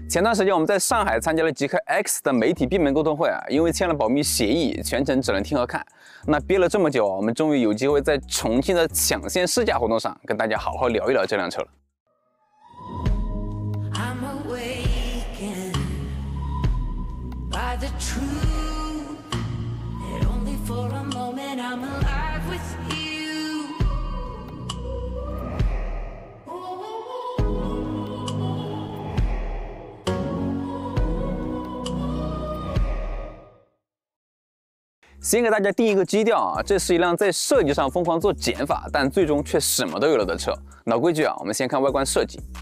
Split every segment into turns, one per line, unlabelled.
前段时间我们在上海参加了极氪 X 的媒体闭门沟通会啊，因为签了保密协议，全程只能听和看。那憋了这么久啊，我们终于有机会在重庆的抢先试驾活动上跟大家好好聊一聊这辆车了。先给大家定一个基调啊，这是一辆在设计上疯狂做减法，但最终却什么都有了的车。老规矩啊，我们先看外观设计。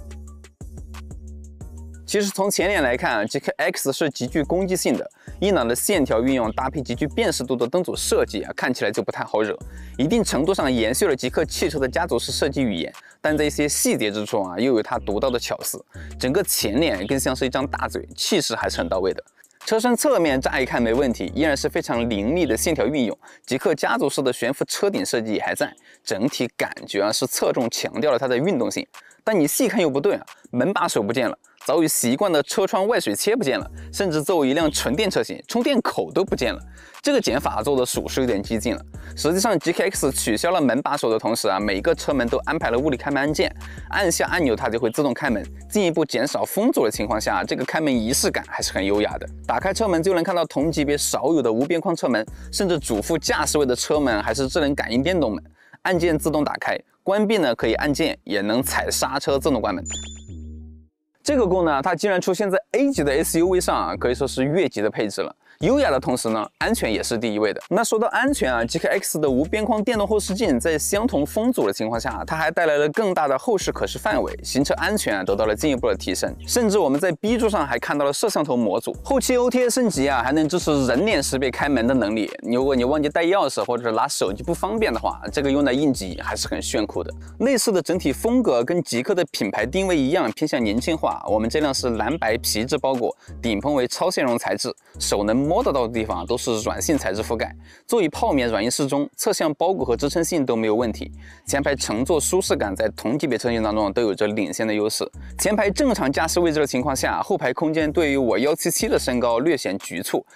其实从前脸来看，极氪 X 是极具攻击性的，硬朗的线条运用搭配极具辨识度的灯组设计啊，看起来就不太好惹。一定程度上延续了极氪汽车的家族式设计语言，但在一些细节之处啊，又有它独到的巧思。整个前脸更像是一张大嘴，气势还是很到位的。车身侧面乍一看没问题，依然是非常凌厉的线条运用，极氪家族式的悬浮车顶设计也还在，整体感觉啊是侧重强调了它的运动性。但你细看又不对啊，门把手不见了，早已习惯的车窗外水切不见了，甚至作为一辆纯电车型，充电口都不见了。这个减法做的属实有点激进了。实际上极氪 X 取消了门把手的同时啊，每个车门都安排了物理开门按键，按下按钮它就会自动开门，进一步减少风阻的情况下，这个开门仪式感还是很优雅的。打开车门就能看到同级别少有的无边框车门，甚至主副驾驶位的车门还是智能感应电动门，按键自动打开，关闭呢可以按键，也能踩刹车自动关门。这个功能它竟然出现在 A 级的 SUV 上啊，可以说是越级的配置了。优雅的同时呢，安全也是第一位的。那说到安全啊，极氪 X 的无边框电动后视镜在相同风阻的情况下，它还带来了更大的后视可视范围，行车安全得到了进一步的提升。甚至我们在 B 柱上还看到了摄像头模组，后期 OTA 升级啊，还能支持人脸识别开门的能力。如果你忘记带钥匙或者拿手机不方便的话，这个用来应急还是很炫酷的。类似的整体风格跟极氪的品牌定位一样，偏向年轻化。我们这辆是蓝白皮质包裹，顶棚为超纤绒材质，手能摸得到的地方都是软性材质覆盖，座椅泡棉软硬适中，侧向包裹和支撑性都没有问题。前排乘坐舒适感在同级别车型当中都有着领先的优势。前排正常驾驶位置的情况下，后排空间对于我177的身高略显局促。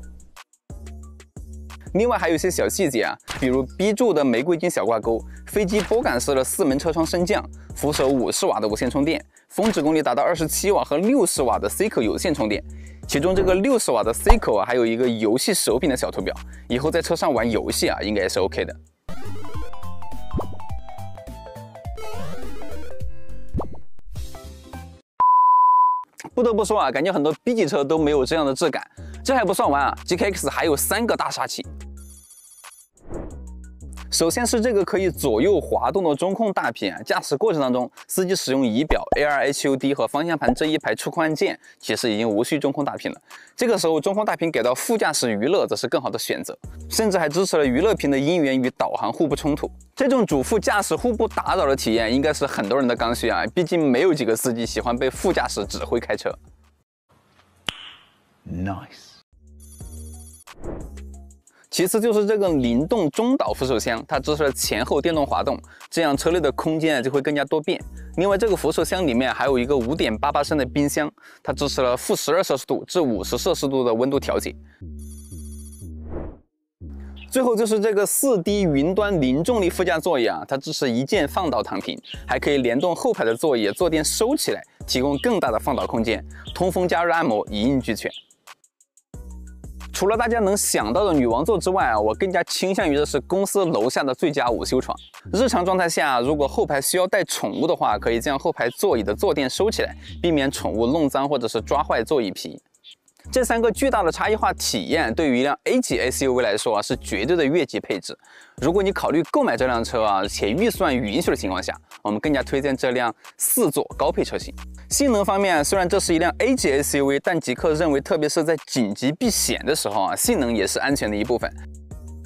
另外还有一些小细节啊，比如 B 柱的玫瑰金小挂钩，飞机拨杆式的4门车窗升降，扶手50瓦的无线充电，峰值功率达到27瓦和60瓦的 C 口有线充电。其中这个60瓦的 C 口啊，还有一个游戏手柄的小图表，以后在车上玩游戏啊，应该也是 OK 的。不得不说啊，感觉很多 B 级车都没有这样的质感。这还不算完啊，极氪 X 还有3个大杀器。首先是这个可以左右滑动的中控大屏啊，驾驶过程当中，司机使用仪表、AR HUD 和方向盘这一排触控按键，其实已经无需中控大屏了。这个时候中控大屏给到副驾驶娱乐则是更好的选择，甚至还支持了娱乐屏的音源与导航互不冲突。这种主副驾驶互不打扰的体验，应该是很多人的刚需啊，毕竟没有几个司机喜欢被副驾驶指挥开车。Nice。其次就是这个灵动中岛扶手箱，它支持了前后电动滑动，这样车内的空间就会更加多变。另外，这个扶手箱里面还有一个5.88升的冰箱，它支持了-12摄氏度至50摄氏度的温度调节。最后就是这个4D 云端零重力副驾座椅啊，它支持一键放倒躺平，还可以联动后排的座椅，坐垫收起来，提供更大的放倒空间，通风加热按摩一应俱全。除了大家能想到的女王座之外啊，我更加倾向于的是公司楼下的最佳午休床。日常状态下，如果后排需要带宠物的话，可以将后排座椅的坐垫收起来，避免宠物弄脏或者是抓坏座椅皮。这3个巨大的差异化体验，对于一辆 A 级 SUV 来说啊，是绝对的越级配置。如果你考虑购买这辆车啊，且预算允许的情况下，我们更加推荐这辆4座高配车型。性能方面，虽然这是一辆 A 级 SUV， 但极氪认为，特别是在紧急避险的时候啊，性能也是安全的一部分。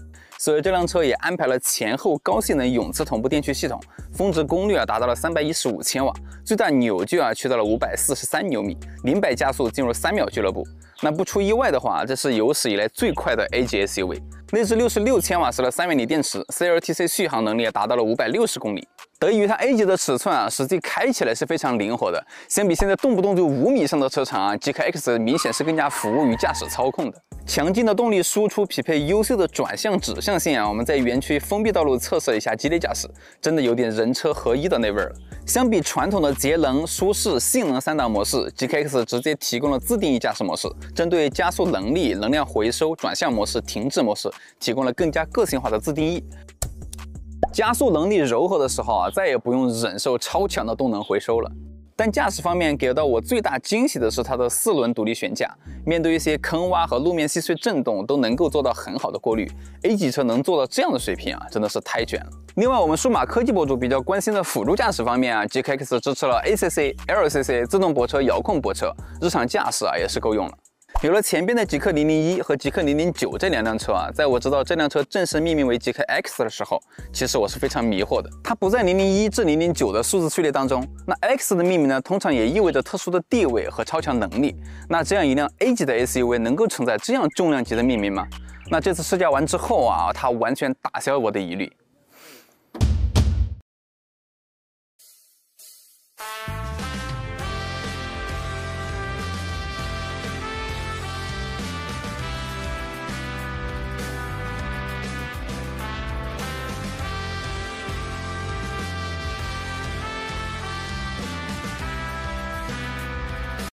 所以这辆车也安排了前后高性能永磁同步电驱系统，峰值功率达到了315千瓦，最大扭矩去到了543牛米，0-100加速进入3秒俱乐部。那不出意外的话，这是有史以来最快的 A 级 SUV。内置66千瓦时的3元锂电池 ，CLTC 续航能力达到了560公里。得益于它 A 级的尺寸实际开起来是非常灵活的，相比现在动不动就5米上的车长，GK X 明显是更加服务于驾驶操控的。强劲的动力输出匹配优秀的转向指向性我们在园区封闭道路测试了一下激烈驾驶，真的有点人车合一的那味儿了。相比传统的节能、舒适、性能3档模式 ，GK X 直接提供了自定义驾驶模式，针对加速能力、能量回收、转向模式、停滞模式，提供了更加个性化的自定义。加速能力柔和的时候再也不用忍受超强的动能回收了。但驾驶方面给到我最大惊喜的是它的4轮独立悬架，面对一些坑洼和路面细碎震动都能够做到很好的过滤。A 级车能做到这样的水平真的是太卷了。另外，我们数码科技博主比较关心的辅助驾驶方面GK X 支持了 ACC、LCC 自动泊车、遥控泊车，日常驾驶也是够用了。有了前边的极氪001和极氪009这2辆车在我知道这辆车正式命名为极氪 X 的时候，其实我是非常迷惑的。它不在001至009的数字序列当中，那 X 的命名呢，通常也意味着特殊的地位和超强能力。那这样一辆 A 级的 SUV 能够承载这样重量级的命名吗？那这次试驾完之后它完全打消了我的疑虑。